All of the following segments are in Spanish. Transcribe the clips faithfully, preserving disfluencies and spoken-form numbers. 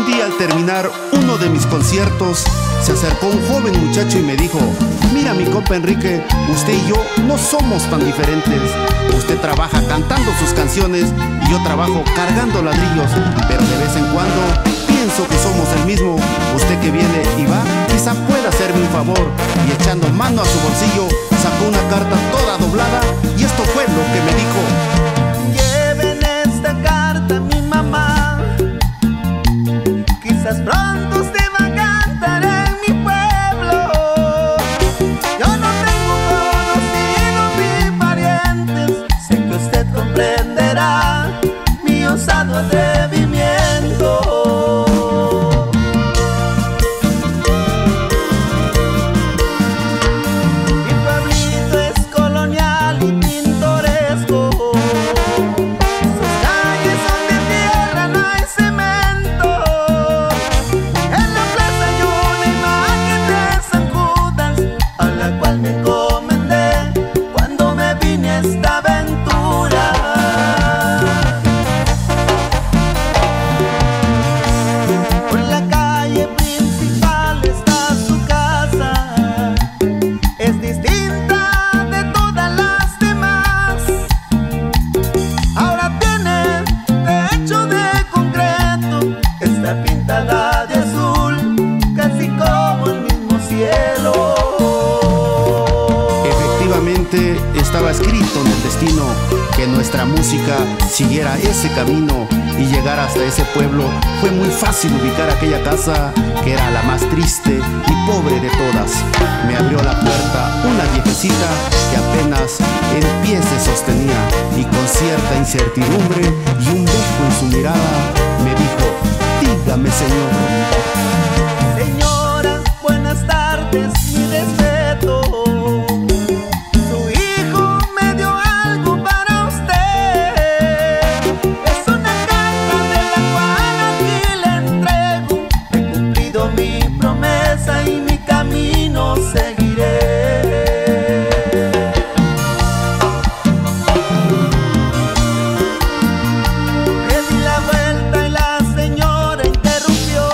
Un día al terminar uno de mis conciertos, se acercó un joven muchacho y me dijo: mira mi compa Enrique, usted y yo no somos tan diferentes. Usted trabaja cantando sus canciones y yo trabajo cargando ladrillos, pero de vez en cuando pienso que somos el mismo. Usted que viene y va, quizá pueda hacerme un favor. Y echando mano a su bolsillo, sacó una carta toda doblada y esto fue lo que me dijo: lleven esta carta a mi mamá, quizás pronto usted va a cantar en mi pueblo. Yo no tengo conocidos ni parientes, sé que usted comprenderá mi osado atrevimiento. Mi pueblito es colonial y pintoresco, sus calles son de tierra, no hay cemento. En la plaza hay una imagen de San Judas, a la cual me encomendé cuando me vine a esta aventura. Por la calle principal está su casa, es distinta de todas las demás. Ahora tiene techo de concreto, está pintada de azul, casi como el mismo cielo. efectivamente estaba escrito en el destino que nuestra música siguiera ese camino y llegar hasta ese pueblo. Fue muy fácil ubicar aquella casa que era la más triste y pobre de todas. Me abrió la puerta una viejecita que apenas en pie se sostenía, y con cierta incertidumbre y un dejo en su mirada me dijo: dígame señor. Señora, buenas tardes, mi respeto. Su hijo me dio algo para usted. Es una carta de la cual aquí le entrego. He cumplido mi promesa y mi camino seguiré. Le di la vuelta y la señora interrumpió: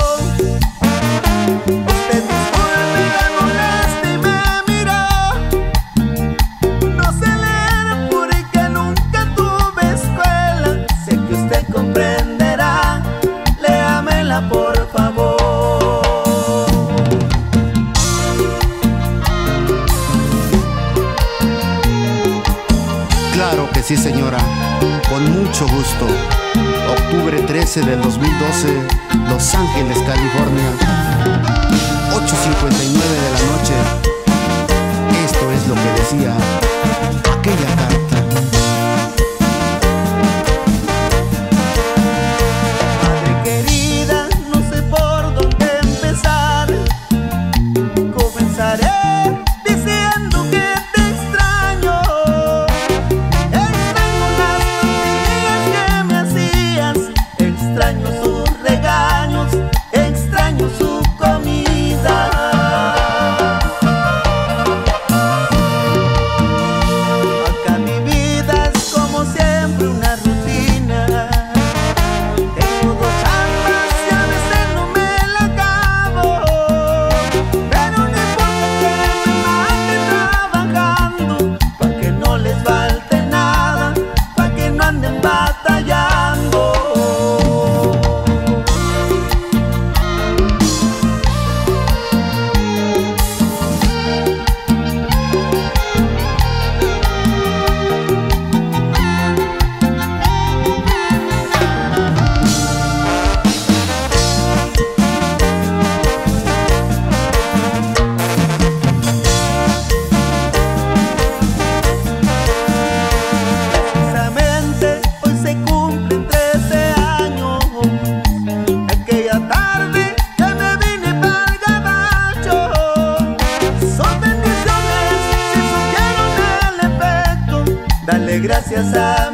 usted disculpe la molestia, y me miró. No sé leer porque nunca tuve escuela, sé que usted comprenderá, léamela por favor. Claro que sí señora, con mucho gusto. Octubre trece del dos mil doce, Los Ángeles, California, ocho cincuenta y nueve de la noche. Esto es lo que decía aquella carta. Madre querida, no sé por dónde empezar. Comenzaré diciendo que te extraño. Extraño las tortillas que me hacías, extraño sus regaños, extraño su comida. Acá mi vida es como siempre una rutina. Tengo dos chambas y a veces no me la acabo, pero no importa que me mate trabajando, pa' que no les falte nada, pa' que no anden batallando. Precisamente hoy se cumplen trece años. Aquella tarde que me vine pa'l gabacho. Son bendiciones si supieron el efecto. Dale gracias a